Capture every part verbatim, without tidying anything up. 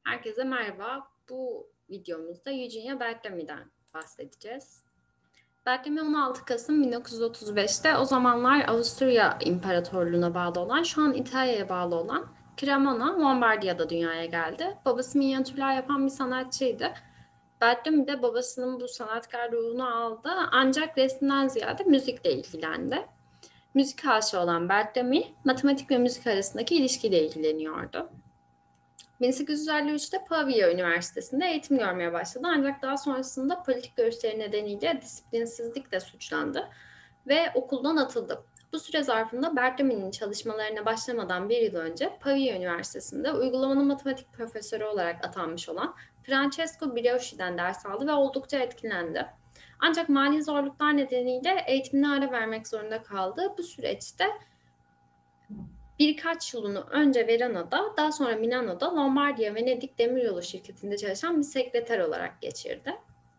Herkese merhaba. Bu videomuzda Eugenia Bertrami'den bahsedeceğiz. Bertrami on altı Kasım bin dokuz yüz otuz beşte o zamanlar Avusturya İmparatorluğu'na bağlı olan, şu an İtalya'ya bağlı olan Cremona, Lombardiya'da dünyaya geldi. Babası minyatürler yapan bir sanatçıydı. Bertrami de babasının bu sanatkar ruhunu aldı ancak resimden ziyade müzikle ilgilendi. Müzik aşığı olan Bertrami, matematik ve müzik arasındaki ilişkiyle ilgileniyordu. bin sekiz yüz elli üçte Pavia Üniversitesi'nde eğitim görmeye başladı ancak daha sonrasında politik görüşleri nedeniyle disiplinsizlikle suçlandı ve okuldan atıldı. Bu süre zarfında Bertrami'nin çalışmalarına başlamadan bir yıl önce Pavia Üniversitesi'nde uygulamalı matematik profesörü olarak atanmış olan Francesco Brioschi'den ders aldı ve oldukça etkilendi. Ancak mali zorluklar nedeniyle eğitimine ara vermek zorunda kaldı. Bu süreçte birkaç yılını önce Verona'da, daha sonra Milano'da Lombardiya Venedik Demiryolu şirketinde çalışan bir sekreter olarak geçirdi.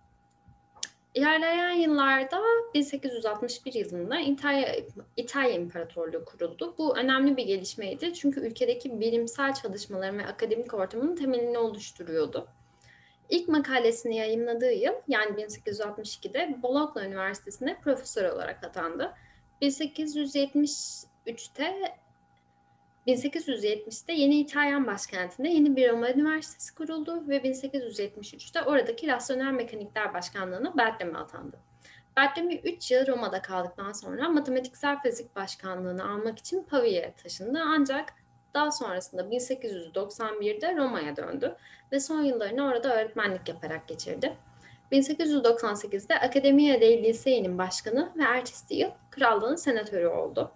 İlerleyen yıllarda bin sekiz yüz altmış bir yılında İtalya, İtalya İmparatorluğu kuruldu. Bu önemli bir gelişmeydi çünkü ülkedeki bilimsel çalışmaların ve akademik ortamının temelini oluşturuyordu. İlk makalesini yayımladığı yıl, yani bin sekiz yüz altmış ikide Bologna Üniversitesi'ne profesör olarak atandı. bin sekiz yüz yetmiş üçte bin sekiz yüz yetmişte yeni İtalyan başkentinde yeni bir Roma Üniversitesi kuruldu ve bin sekiz yüz yetmiş üçte oradaki Rasyonel Mekanikler Başkanlığı'na Bertrami atandı. Bertrami üç yıl Roma'da kaldıktan sonra matematiksel fizik başkanlığını almak için Pavia'ya taşındı ancak daha sonrasında bin sekiz yüz doksan birde Roma'ya döndü ve son yıllarını orada öğretmenlik yaparak geçirdi. bin sekiz yüz doksan sekizde Accademia dei Lincei'nin başkanı ve ertesi yıl krallığın senatörü oldu.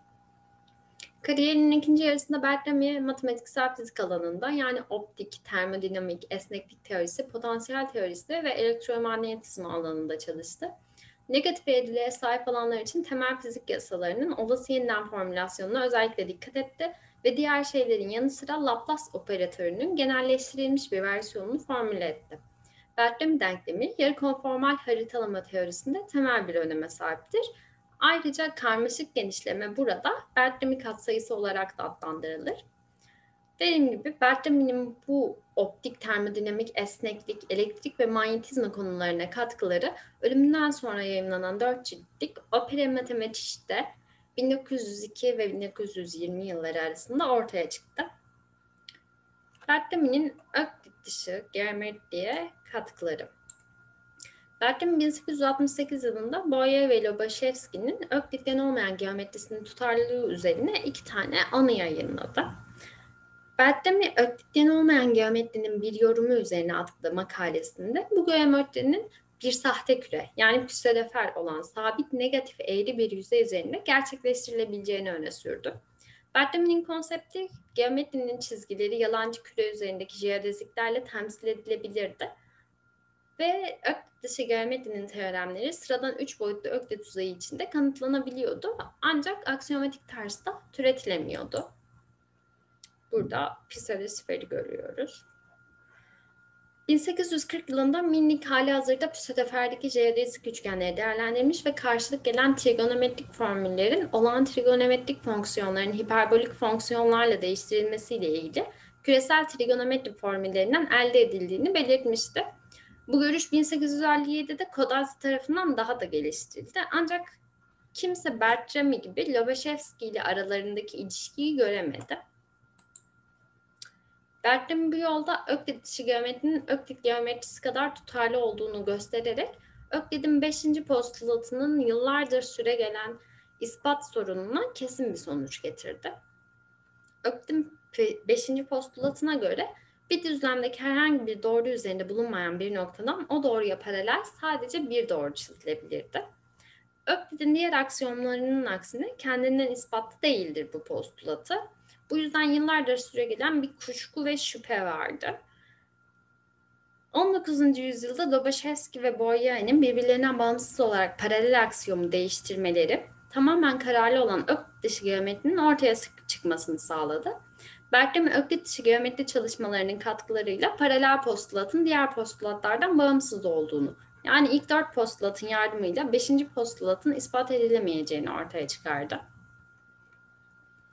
Kariyerinin ikinci yarısında Bertrami matematiksel fizik alanında, yani optik, termodinamik, esneklik teorisi, potansiyel teorisi ve elektromanyetizma alanında çalıştı. Negatif eğriliğe sahip olanlar için temel fizik yasalarının olası yeniden formülasyonuna özellikle dikkat etti ve diğer şeylerin yanı sıra Laplace operatörünün genelleştirilmiş bir versiyonunu formüle etti. Bertrami denklemi yarıkonformal haritalama teorisinde temel bir öneme sahiptir. Ayrıca karmaşık genişleme burada Bertrami katsayısı olarak da adlandırılır. Dediğim gibi Bertrami'nin bu optik, termodinamik, esneklik, elektrik ve manyetizma konularına katkıları ölümünden sonra yayımlanan dört ciltlik Opere Mathematische bin dokuz yüz iki ve bin dokuz yüz yirmi yılları arasında ortaya çıktı. Bertrami'nin Öklit dışı geometriye katkıları. Bertrami bin sekiz yüz altmış sekiz yılında Boyer ve Lobachevski'nin Öklityen olmayan geometrisinin tutarlılığı üzerine iki tane anı yayınladı. Bertrami, Öklityen olmayan geometrinin bir yorumu üzerine attığı makalesinde bu geometrinin bir sahte küre, yani pseudofer olan sabit negatif eğri bir yüzey üzerinde gerçekleştirilebileceğini öne sürdü. Bertrami'nin konsepti, geometrinin çizgileri yalancı küre üzerindeki jeodeziklerle temsil edilebilirdi. Ve Öklit dışı geometrinin teoremleri sıradan üç boyutlu Öklit uzayı içinde kanıtlanabiliyordu. Ancak aksiyomatik tarzda türetilemiyordu. Burada pseudosferi görüyoruz. bin sekiz yüz kırk yılında Minnik halihazırda pseudoferdeki jeodezik üçgenleri değerlendirmiş ve karşılık gelen trigonometrik formüllerin olağan trigonometrik fonksiyonların hiperbolik fonksiyonlarla değiştirilmesiyle ilgili küresel trigonometri formüllerinden elde edildiğini belirtmişti. Bu görüş bin sekiz yüz elli yedide Kodazzi tarafından daha da geliştirildi. Ancak kimse Bertrami gibi Lobachevski ile aralarındaki ilişkiyi göremedi. Bertrami bu yolda Öklit dışı geometrinin Öklit geometrisi kadar tutarlı olduğunu göstererek Öklit'in beşinci postulatının yıllardır süre gelen ispat sorununa kesin bir sonuç getirdi. Öklit'in beşinci postulatına göre bir düzlemdeki herhangi bir doğru üzerinde bulunmayan bir noktadan o doğruya paralel sadece bir doğru çizilebilirdi. Öklit'in diğer aksiyomlarının aksine kendinden ispatlı değildir bu postulatı. Bu yüzden yıllardır süregelen bir kuşku ve şüphe vardı. on dokuzuncu yüzyılda Lobachevski ve Boyer'in birbirlerinden bağımsız olarak paralel aksiyomu değiştirmeleri tamamen kararlı olan Öklit dışı geometrinin ortaya çıkmasını sağladı. Bertrami Öklit dışı geometri çalışmalarının katkılarıyla paralel postulatın diğer postulatlardan bağımsız olduğunu, yani ilk dört postulatın yardımıyla beşinci postulatın ispat edilemeyeceğini ortaya çıkardı.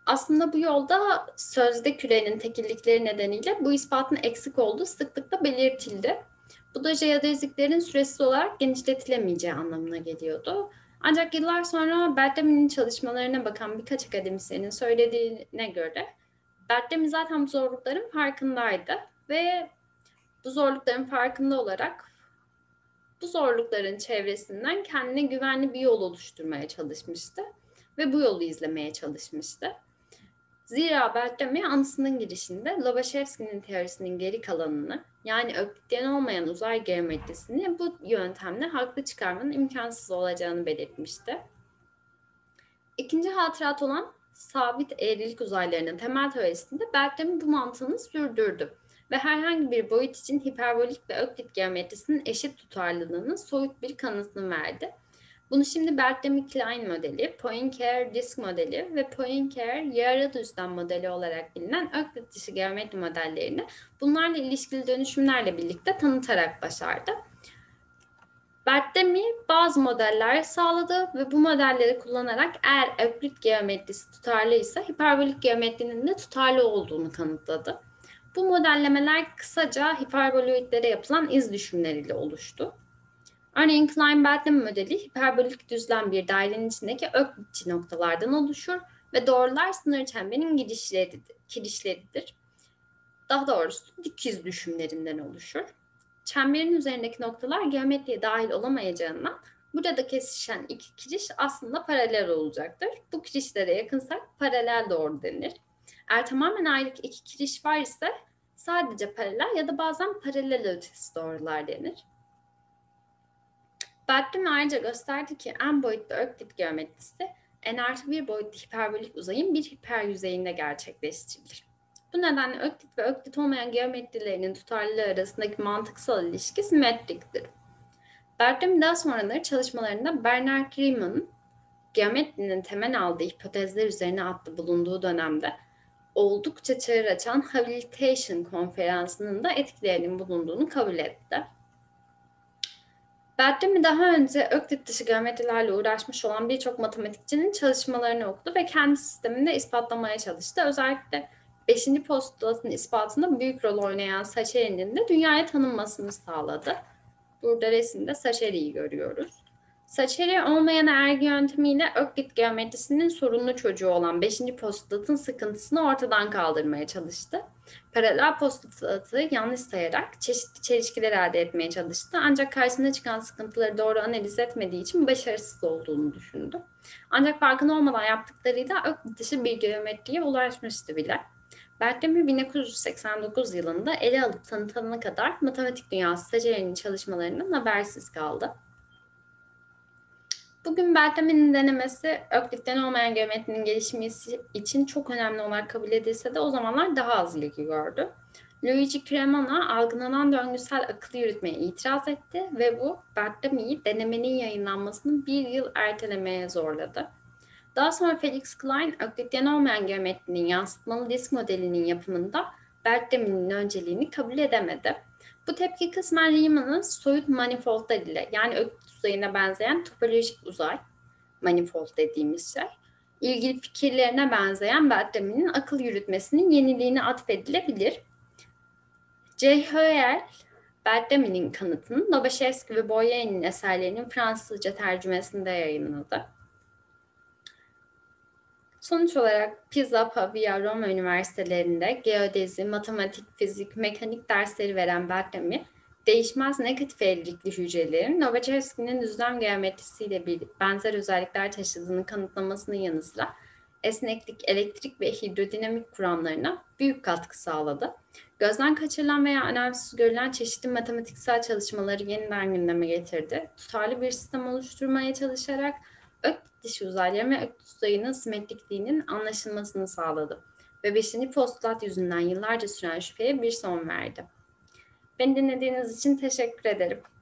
Aslında bu yolda sözde kürenin tekillikleri nedeniyle bu ispatın eksik olduğu sıklıkla belirtildi. Bu da jeodeziklerin süresiz olarak genişletilemeyeceği anlamına geliyordu. Ancak yıllar sonra Bertamin'in çalışmalarına bakan birkaç akademisyenin söylediğine göre Bertamin zaten bu zorlukların farkındaydı ve bu zorlukların farkında olarak bu zorlukların çevresinden kendine güvenli bir yol oluşturmaya çalışmıştı ve bu yolu izlemeye çalışmıştı. Zira Bertami anısının girişinde Lobachevski'nin teorisinin geri kalanını, yani öklityen olmayan uzay geometrisini bu yöntemle haklı çıkarmanın imkansız olacağını belirtmişti. İkinci hatırat olan sabit eğrilik uzaylarının temel teorisinde Bertami bu mantığını sürdürdü ve herhangi bir boyut için hiperbolik ve öklit geometrisinin eşit tutarlılığının soyut bir kanıtını verdi. Bunu şimdi Bertami-Klein modeli, Poincare disk modeli ve Poincare yarı düzlem modeli olarak bilinen öklit dışı geometri modellerini bunlarla ilişkili dönüşümlerle birlikte tanıtarak başardı. Bertami bazı modeller sağladı ve bu modelleri kullanarak eğer öklit geometrisi tutarlıysa hiperbolik geometrinin de tutarlı olduğunu kanıtladı. Bu modellemeler kısaca hiperboloidlere yapılan iz düşümleriyle oluştu. Örneğin Klein-Bertami modeli hiperbolik düzlem bir dairenin içindeki öklitçi noktalardan oluşur ve doğrular sınır çemberinin girişleridir. kirişleridir. Daha doğrusu dikiz düşümlerinden oluşur. Çemberin üzerindeki noktalar geometriye dahil olamayacağından burada kesişen iki kiriş aslında paralel olacaktır. Bu kirişlere yakınsak paralel doğru denir. Eğer tamamen ayrı iki kiriş var ise sadece paralel ya da bazen paralel ötesi doğrular denir. Bertami ayrıca gösterdi ki en boyutlu öklit geometrisi n artı bir boyutlu hiperbolik uzayın bir hiper yüzeyinde gerçekleştirilir. Bu nedenle öklit ve öklit olmayan geometrilerinin tutarlılığı arasındaki mantıksal ilişki simetriktir. Bertami daha sonraları çalışmalarında Bernard Riemann'ın geometrinin temel aldığı hipotezler üzerine adlı bulunduğu dönemde oldukça çığır açan Habilitation konferansının da etkilerinin bulunduğunu kabul etti. Bertami daha önce öklit dışı geometrilerle uğraşmış olan birçok matematikçinin çalışmalarını okudu ve kendi sisteminde ispatlamaya çalıştı. Özellikle beşinci postulatın ispatında büyük rol oynayan Sacheri'nin de dünyaya tanınmasını sağladı. Burada resimde Sacheri'yi görüyoruz. Sacheri olmayan ergi yöntemiyle öklit geometrisinin sorunlu çocuğu olan beşinci postulatın sıkıntısını ortadan kaldırmaya çalıştı. Paralel postulatı yanlış sayarak çeşitli çelişkiler elde etmeye çalıştı. Ancak karşısına çıkan sıkıntıları doğru analiz etmediği için başarısız olduğunu düşündü. Ancak farkında olmadan yaptıklarıyla öklit dışı bir geometriye ulaşmıştı bile. Bertami bin dokuz yüz seksen dokuz yılında ele alıp tanıtana kadar matematik dünyası Sacheri'nin çalışmalarından habersiz kaldı. Bugün Bertami'nin denemesi öklitten olmayan geometrinin gelişimi için çok önemli olarak kabul edilse de o zamanlar daha az ilgi gördü. Luigi Cremona algılanan döngüsel akıl yürütmeye itiraz etti ve bu Bertami'yi denemenin yayınlanmasını bir yıl ertelemeye zorladı. Daha sonra Felix Klein, öklitten olmayan geometrinin yansıtmalı disk modelinin yapımında Bertami'nin önceliğini kabul edemedi. Bu tepki kısmen Riemann'ın soyut manifoldlar ile, yani öklit uzayına benzeyen topolojik uzay, manifold dediğimiz şey, ilgili fikirlerine benzeyen Bertami'nin akıl yürütmesinin yeniliğine atfedilebilir. J. Hoel, Bertami'nin kanıtını Lobachevski ve Boyer'in eserlerinin Fransızca tercümesinde yayınladı. Sonuç olarak Pisa, Pavia, Roma üniversitelerinde geodezi, matematik, fizik, mekanik dersleri veren Bertami, değişmez negatif eğrilikli hücrelerin Lobachevski'nin düzlem geometrisiyle bir benzer özellikler taşıdığını kanıtlamasının yanı sıra esneklik, elektrik ve hidrodinamik kuramlarına büyük katkı sağladı. Gözden kaçırılan veya önemsiz görülen çeşitli matematiksel çalışmaları yeniden gündeme getirdi. Tutarlı bir sistem oluşturmaya çalışarak öklit dışı uzayların ve öklit uzayının simetrikliğinin anlaşılmasını sağladı ve beşinci postulat yüzünden yıllarca süren şüpheye bir son verdi. Beni dinlediğiniz için teşekkür ederim.